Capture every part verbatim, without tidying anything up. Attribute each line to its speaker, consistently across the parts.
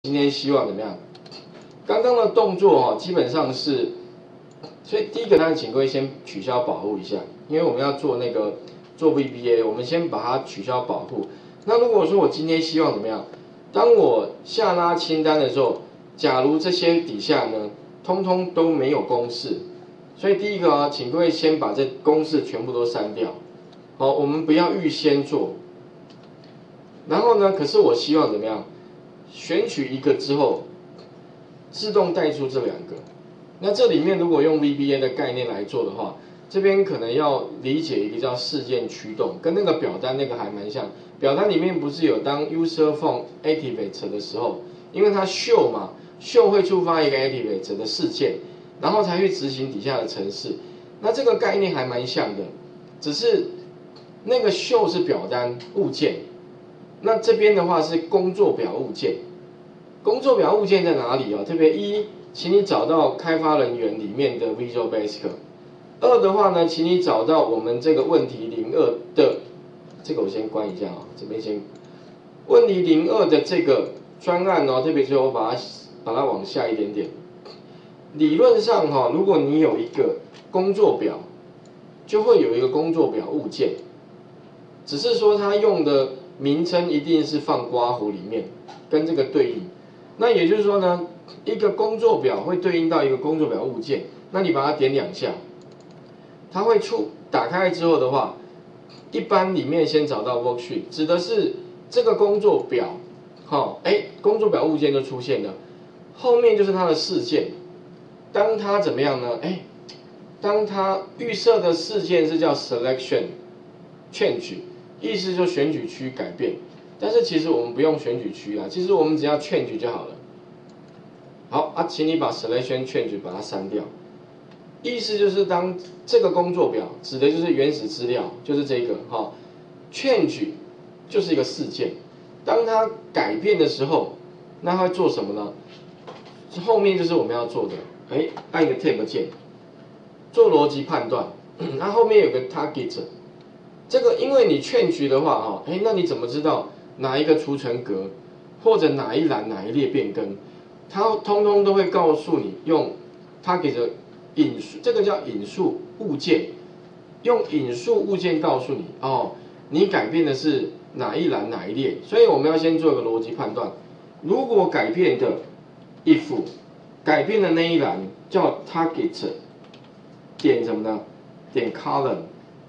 Speaker 1: 今天希望怎么样？刚刚的动作哈、哦，基本上是，所以第一个呢，请各位先取消保护一下，因为我们要做那个做 V B A， 我们先把它取消保护。那如果说我今天希望怎么样？当我下拉清单的时候，假如这些底下呢，通通都没有公式，所以第一个啊，请各位先把这公式全部都删掉。好，我们不要预先做。然后呢，可是我希望怎么样？选取一个之后，自动带出这两个。那这里面如果用 V B A 的概念来做的话，这边可能要理解一个叫事件驱动，跟那个表单那个还蛮像。表单里面不是有当 user form activate 的时候，因为它 show 嘛 ，show 会触发一个 activate 的事件，然后才去执行底下的程式。那这个概念还蛮像的，只是那个 show 是表单物件，那这边的话是工作表物件。工作表物件在哪里啊？特别一，请你找到开发人员里面的 Visual Basic。二的话呢，请你找到我们这个问题零二的，这个我先关一下啊，这边先问题零二的这个专案哦，特别是我把它把它往下一点点。理论上哈、哦，如果你有一个工作表，就会有一个工作表物件，只是说它用的名称一定是放括弧里面，跟这个对应。那也就是说呢，一个工作表会对应到一个工作表物件，那你把它点两下，它会出打开之后的话，一般里面先找到 worksheet， 指的是这个工作表，好，哎，工作表物件就出现了，后面就是它的事件。当它怎么样呢？哎，当它预设的事件是叫 selection change， 意思就选举区改变。但是其实我们不用选举区啦，其实我们只要 change 就好了。好啊，请你把 selection change 把它删掉。意思就是当这个工作表指的就是原始资料，就是这个哈、哦、，change 就是一个事件。当它改变的时候，那它会做什么呢？后面就是我们要做的，哎，按一个 tab 键，做逻辑判断。那后面有个 target， 这个因为你 change 的话哈，哎，那你怎么知道哪一个储存格或者哪一栏哪一列变更？它通通都会告诉你用 target 引述，这个叫引述物件，用引述物件告诉你哦，你改变的是哪一栏哪一列，所以我们要先做一个逻辑判断。如果改变的 if 改变的那一栏叫 target 点什么呢？点 column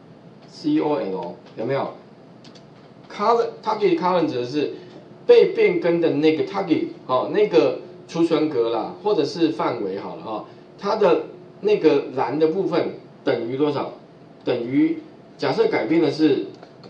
Speaker 1: C O L 有没有 ？column target column 指的是被变更的那个 target 哦，那个储存格啦，或者是范围好了哈、哦，它的那个栏的部分等于多少？等于假设改变的是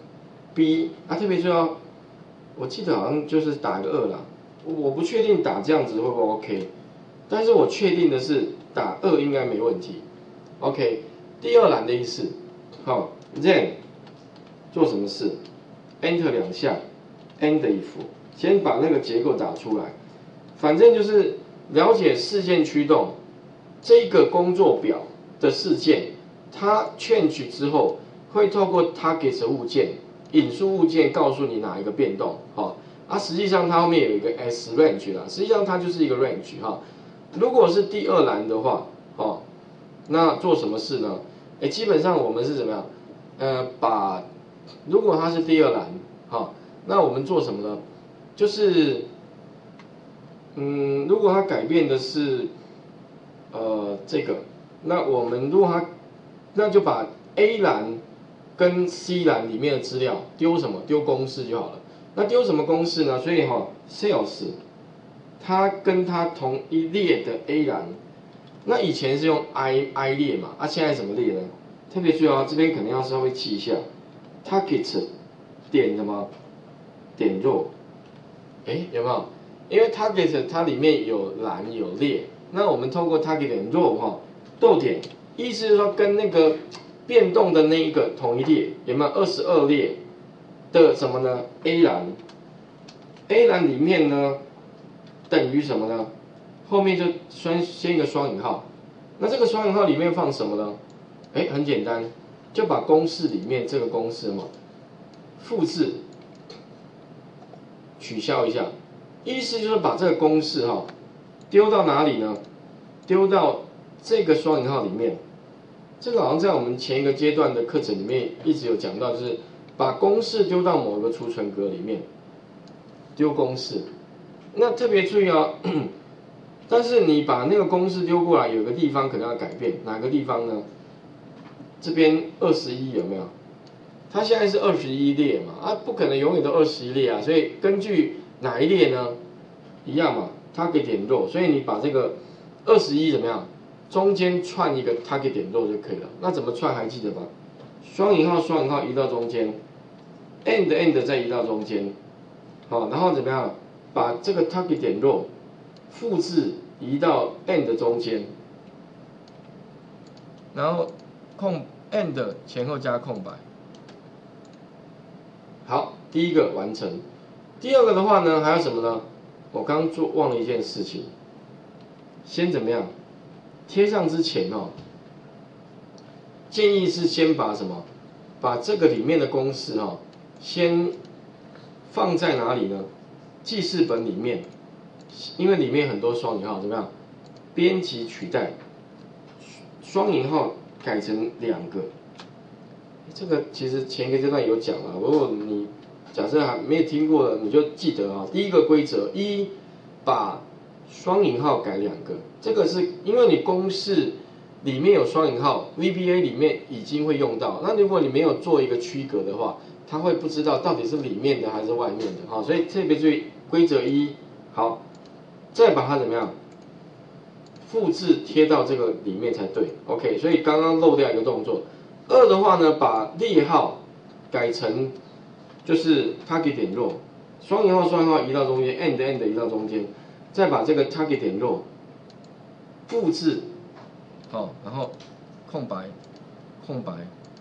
Speaker 1: B 啊，特别是要，我记得好像就是打一个二啦，我不确定打这样子会不会 OK， 但是我确定的是打二应该没问题。OK， 第二栏的意思，好 ，then 做什么事 ？Enter 两下 ，End if， 先把那个结构打出来，反正就是了解事件驱动。这个工作表的事件，它 change 之后会透过 target 物件、引述物件告诉你哪一个变动，好，啊，实际上它后面有一个 s range 啦，实际上它就是一个 range 哈。如果是第二栏的话，哦，那做什么事呢？哎，基本上我们是怎么样？呃，把如果它是第二栏，好，那我们做什么呢？就是，嗯，如果它改变的是呃，这个，那我们如果它，那就把 A 栏跟 C 栏里面的资料丢什么？丢公式就好了。那丢什么公式呢？所以哈、哦、，sales 它跟它同一列的 A 栏，那以前是用 I I 列嘛，啊，现在什么列呢？特别注意啊，这边可能要稍微记一下 ，target 点什么？点 row， 哎，有没有？因为 target 它里面有栏有列。那我们透过 target 点 row 哈，逗点，意思是说跟那个变动的那一个同一列，有没有二十二列的什么呢 ？A 栏 ，A 栏里面呢等于什么呢？后面就先先一个双引号，那这个双引号里面放什么呢？哎，很简单，就把公式里面这个公式嘛，复制，取消一下， 意思就是把这个公式哈、哦、丢到哪里呢？丢到这个双引号里面。这个好像在我们前一个阶段的课程里面一直有讲到，就是把公式丢到某个储存格里面，丢公式。那特别注意哦，但是你把那个公式丢过来，有个地方可能要改变，哪个地方呢？这边二十一有没有？它现在是二十一列嘛，啊，不可能永远都二十一列啊，所以根据哪一列呢？一样嘛 ，target 点 row， 所以你把这个二十一怎么样？中间串一个 target 点 row 就可以了。那怎么串还记得吧？双引号双引号移到中间 ，and and 再移到中间，好，然后怎么样？把这个 target 点 row 复制移到 and 中间，然后空 and 前后加空白。好，第一个完成。第二个的话呢，还有什么呢？我刚刚做忘了一件事情，先怎么样？贴上之前哦，建议是先把什么？把这个里面的公式哦，先放在哪里呢？记事本里面，因为里面很多双引号，怎么样？编辑取代，双引号改成两个。这个其实前一个阶段有讲啊，如果你假设还没有听过的，你就记得啊。第一个规则一，把双引号改两个，这个是因为你公式里面有双引号 ，V B A 里面已经会用到。那如果你没有做一个区隔的话，它会不知道到底是里面的还是外面的哈。所以特别注意规则一，好，再把它怎么样复制贴到这个里面才对。OK， 所以刚刚漏掉一个动作。二的话呢，把列号改成就是 target 点 row， 双引号双引号移到中间 ，and and 移到中间，再把这个 target 点 row 复制，好，然后空白，空白，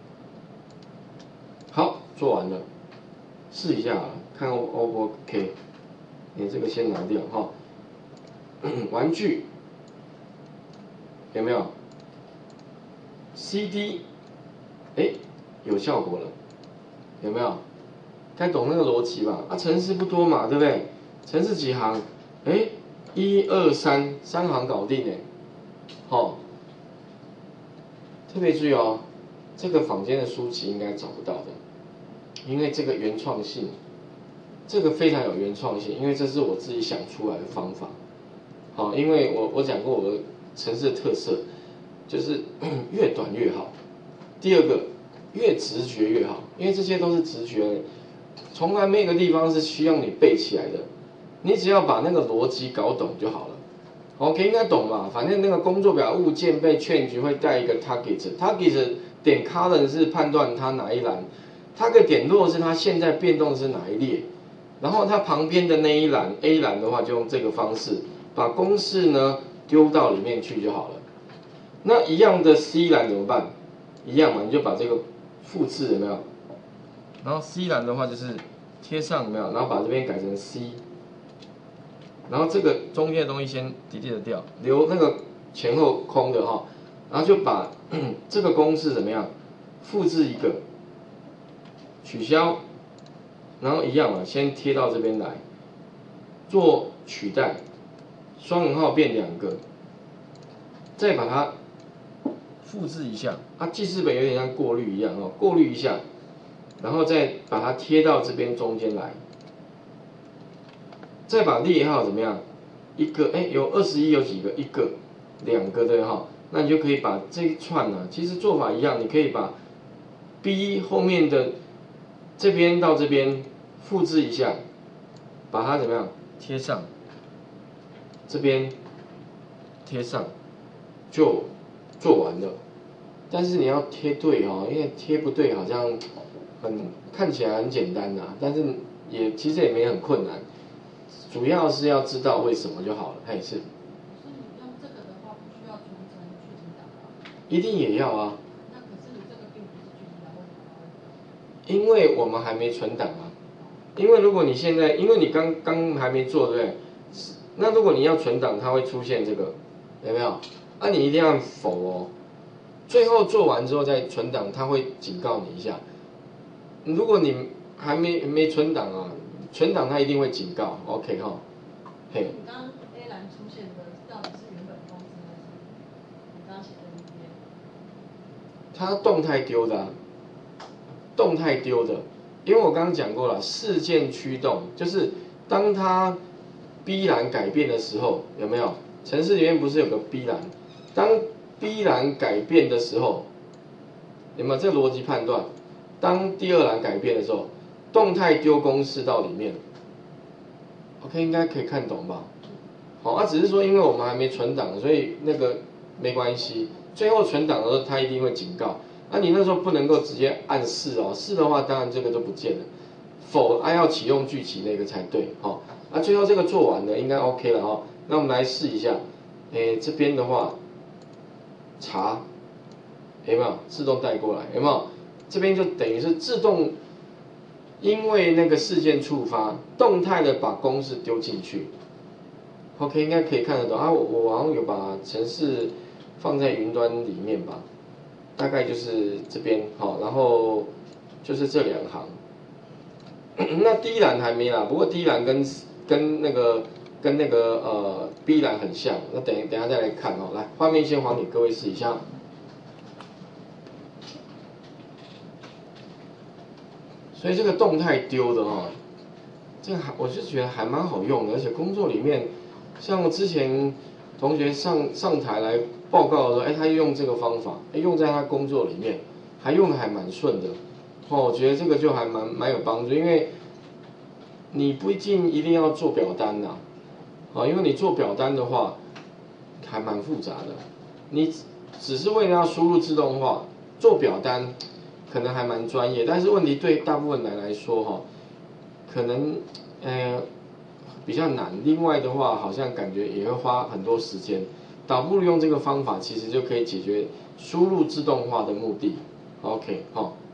Speaker 1: 好，做完了，试一下，看 O O 不 OK？ 你这个先拿掉哈，玩具有没有 ？C D。哎，有效果了，有没有？该懂那个逻辑吧？啊，程式不多嘛，对不对？程式几行？哎，一二三，三行搞定哎。好、哦，特别注意哦，这个坊间的书籍应该找不到的，因为这个原创性，这个非常有原创性，因为这是我自己想出来的方法。好、哦，因为我我讲过我的程式的特色，就是越短越好。第二个，越直觉越好，因为这些都是直觉，从来没有一个地方是需要你背起来的，你只要把那个逻辑搞懂就好了。OK， 应该懂吧？反正那个工作表物件被 change 会带一个 target，target 点 column 是判断它哪一栏 ，target 点 row 是它现在变动是哪一列，然后它旁边的那一栏 A 栏的话，就用这个方式把公式呢丢到里面去就好了。那一样的 C 栏怎么办？一样嘛，你就把这个复制有没有？然后 C 栏的话就是贴上有没有？然后把这边改成 C， 然后这个中间的东西先 delete 掉，留那个前后空的哈，然后就把这个公式怎么样？复制一个，取消，然后一样嘛，先贴到这边来，做取代，双引号变两个，再把它复制一下，它记事本有点像过滤一样哦，过滤一下，然后再把它贴到这边中间来，再把列号怎么样？一个，哎，有二十一有几个？一个、两个对哈，那你就可以把这一串呢、啊，其实做法一样，你可以把 B 后面的这边到这边复制一下，把它怎么样贴上，这边贴上就做完了。但是你要贴对哦，因为贴不对好像很看起来很简单呐、啊，但是也其实也没很困难，主要是要知道为什么就好了。还是。
Speaker 2: 所以你用这个的话，不需要存成具体档啊？
Speaker 1: 一定也要啊。
Speaker 2: 那可是你这个并不是具体档，为什么它会？
Speaker 1: 因为我们还没存档啊。因为如果你现在，因为你刚刚还没做，对不对？那如果你要存档，它会出现这个，有没有？啊，你一定要否哦。最后做完之后再存档，它会警告你一下。如果你还没没存档啊，存档它一定会警告 ，OK 哈。 嘿。
Speaker 2: 你刚刚 A 栏出现的到底是原本公司还是你刚刚写的 V B A？
Speaker 1: 它动态丢的、啊，动态丢的，因为我刚刚讲过了，事件驱动就是当它 B 栏改变的时候，有没有？程式里面不是有个 B 栏？当 B 栏改变的时候，有没有这个逻辑判断？当第二栏改变的时候，动态丢公式到里面 ，OK 应该可以看懂吧？好，啊，只是说因为我们还没存档，所以那个没关系。最后存档的时候，它一定会警告。那、啊、你那时候不能够直接按是哦，是的话，当然这个就不见了。否，啊要启用巨集那个才对，好。那、啊、最后这个做完了，应该 OK 了哈。那我们来试一下，诶，这边的话，查，有没有自动带过来？有没有？这边就等于是自动，因为那个事件触发，动态的把公式丢进去。OK， 应该可以看得懂啊。我我好像有把程式放在云端里面吧，大概就是这边好，然后就是这两行。那第一栏还没啦，不过第一栏跟跟那个跟那个呃 B 栏很像，那等等一下再来看哦。来，画面先还给各位试一下。所以这个动态丢的哦，这个还我是觉得还蛮好用的，而且工作里面，像之前同学上上台来报告的时候，哎，他用这个方法，哎，用在他工作里面，还用的还蛮顺的，哦，我觉得这个就还蛮蛮有帮助，因为你不一定一定要做表单呐，啊，因为你做表单的话，还蛮复杂的，你只是为了要输入自动化，做表单。可能还蛮专业，但是问题对大部分人来说哈，可能呃比较难。另外的话，好像感觉也会花很多时间，倒不如用这个方法，其实就可以解决输入自动化的目的。OK， 好。